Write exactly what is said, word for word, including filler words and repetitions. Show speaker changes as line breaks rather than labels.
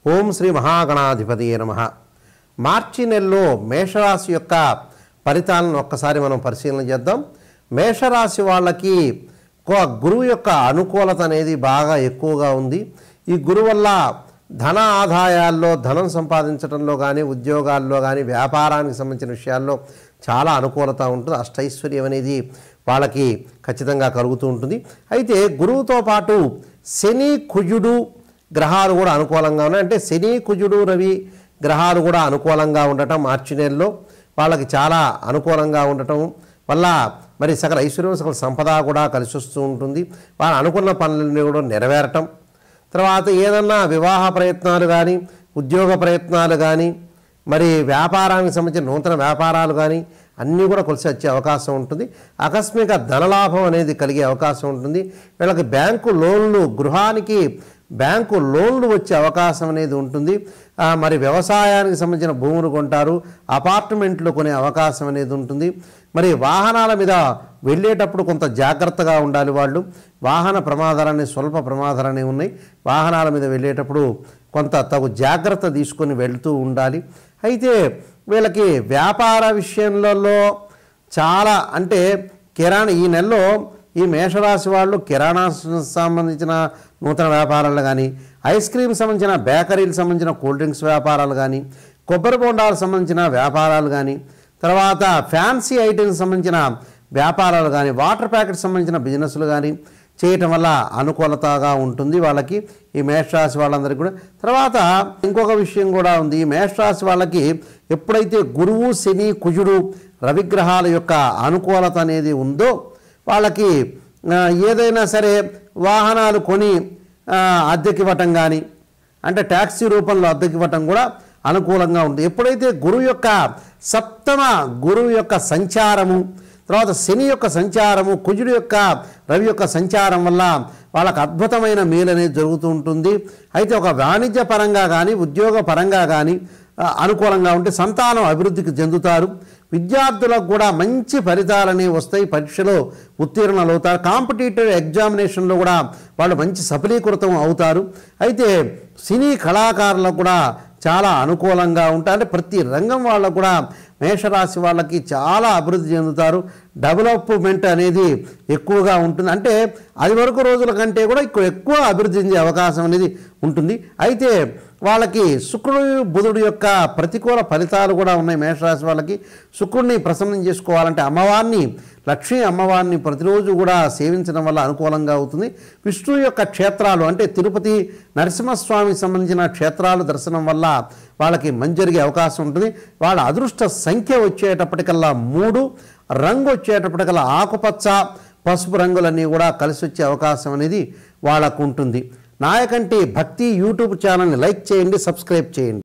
ఓం శ్రీ మహాగణాధిపతియే నమః. మార్చి నెలలో మేషరాశి యొక్క ఫలితాలను ఒక్కసారి మనం పరిశీలన చేద్దాం. మేషరాశి వాళ్ళకి గురువు యొక్క అనుకూలత అనేది బాగా ఎక్కువగా ఉంది. ఈ గురువు వల్ల ధన ఆదాయాల్లో ధనం సంపాదించడంలో కానీ, ఉద్యోగాల్లో కానీ, వ్యాపారానికి సంబంధించిన విషయాల్లో చాలా అనుకూలత ఉంటుంది. అష్టైశ్వర్యం అనేది వాళ్ళకి ఖచ్చితంగా కలుగుతూ ఉంటుంది. అయితే గురువుతో పాటు శని, కుజుడు గ్రహాలు కూడా అనుకూలంగా ఉన్నాయి. అంటే శని, కుజుడు, రవి గ్రహాలు కూడా అనుకూలంగా ఉండటం మార్చి నెలలో వాళ్ళకి చాలా అనుకూలంగా ఉండటం వల్ల మరి సకల ఐశ్వర్యం, సకల సంపద కూడా కలిసి వస్తూ ఉంటుంది. వాళ్ళు అనుకున్న పనులన్నీ కూడా నెరవేరటం, తర్వాత ఏదన్నా వివాహ ప్రయత్నాలు కానీ, ఉద్యోగ ప్రయత్నాలు కానీ, మరి వ్యాపారానికి సంబంధించిన నూతన వ్యాపారాలు కానీ అన్నీ కూడా కలిసి వచ్చే అవకాశం ఉంటుంది. ఆకస్మిక ధనలాభం అనేది కలిగే అవకాశం ఉంటుంది. వీళ్ళకి బ్యాంకు లోన్లు, గృహానికి బ్యాంకు లోన్లు వచ్చే అవకాశం అనేది ఉంటుంది. మరి వ్యవసాయానికి సంబంధించిన భూములు కొంటారు, అపార్ట్మెంట్లు కొనే అవకాశం అనేది ఉంటుంది. మరి వాహనాల మీద వెళ్ళేటప్పుడు కొంత జాగ్రత్తగా ఉండాలి. వాళ్ళు వాహన ప్రమాదాలన్నీ స్వల్ప ప్రమాదాలనే ఉన్నాయి. వాహనాల మీద వెళ్ళేటప్పుడు కొంత తగు జాగ్రత్త తీసుకొని వెళ్తూ ఉండాలి. అయితే వీళ్ళకి వ్యాపార విషయంలో చాలా అంటే కిరాణా ఈ నెలలో ఈ మేషరాశి వాళ్ళు కిరాణా సంబంధించిన నూతన వ్యాపారాలు కానీ, ఐస్ క్రీమ్ సంబంధించిన బేకరీలకు సంబంధించిన కూల్ డ్రింక్స్ వ్యాపారాలు కానీ, కొబ్బరి బొండాలకు సంబంధించిన వ్యాపారాలు కానీ, తర్వాత ఫ్యాన్సీ ఐటమ్స్ సంబంధించిన వ్యాపారాలు కానీ, వాటర్ ప్యాకెట్ సంబంధించిన బిజినెస్లు కానీ చేయటం వల్ల అనుకూలతగా ఉంటుంది వాళ్ళకి, ఈ మేషరాశి వాళ్ళందరికీ కూడా. తర్వాత ఇంకొక విషయం కూడా ఉంది. ఈ మేషరాశి వాళ్ళకి ఎప్పుడైతే గురువు, శని, కుజుడు, రవిగ్రహాల యొక్క అనుకూలత అనేది ఉందో వాళ్ళకి ఏదైనా సరే వాహనాలు కొని అద్దెకివ్వటం కానీ, అంటే ట్యాక్సీ రూపంలో అద్దెకివ్వటం కూడా అనుకూలంగా ఉంటుంది. ఎప్పుడైతే గురువు యొక్క సప్తమ గురువు యొక్క సంచారము, తర్వాత శని యొక్క సంచారము, కుజుడు యొక్క, రవి యొక్క సంచారం వల్ల వాళ్ళకు అద్భుతమైన మేలు అనేది జరుగుతూ ఉంటుంది. అయితే ఒక వాణిజ్య పరంగా కానీ, ఉద్యోగ పరంగా కానీ అనుకూలంగా ఉంటే సంతానం అభివృద్ధికి చెందుతారు. విద్యార్థులకు కూడా మంచి ఫలితాలనే వస్తాయి. పరీక్షలో ఉత్తీర్ణలు అవుతారు. కాంపిటేటివ్ ఎగ్జామినేషన్లో కూడా వాళ్ళు మంచి సఫలీకృతం అవుతారు. అయితే సినీ కళాకారులకు కూడా చాలా అనుకూలంగా ఉంటాయి. అంటే ప్రతి రంగం వాళ్ళకు కూడా మేషరాశి వాళ్ళకి చాలా అభివృద్ధి చెందుతారు. డెవలప్మెంట్ అనేది ఎక్కువగా ఉంటుంది. అంటే అది వరకు రోజుల కంటే కూడా ఇక్కడ ఎక్కువ అభివృద్ధి చెందే అవకాశం అనేది ఉంటుంది. అయితే వాళ్ళకి శుక్రుడు, బుధుడు యొక్క ప్రతికూల ఫలితాలు కూడా ఉన్నాయి. మేషరాశి వాళ్ళకి శుక్రుడిని ప్రసన్నం చేసుకోవాలంటే అమ్మవారిని, లక్ష్మీ అమ్మవారిని ప్రతిరోజు కూడా సేవించడం వల్ల అనుకూలంగా అవుతుంది. విష్ణువు యొక్క క్షేత్రాలు అంటే తిరుపతి నరసింహస్వామికి సంబంధించిన క్షేత్రాలు దర్శనం వల్ల వాళ్ళకి మంచి జరిగే అవకాశం ఉంటుంది. వాళ్ళ అదృష్ట సంఖ్య వచ్చేటప్పటికల్లా మూడు, రంగు వచ్చేటప్పటికల్లా ఆకుపచ్చ, పసుపు రంగులన్నీ కూడా కలిసి వచ్చే అవకాశం అనేది వాళ్ళకు ఉంటుంది. నాయకంటి భక్తి యూట్యూబ్ ఛానల్ని లైక్ చేయండి, సబ్స్క్రైబ్ చేయండి.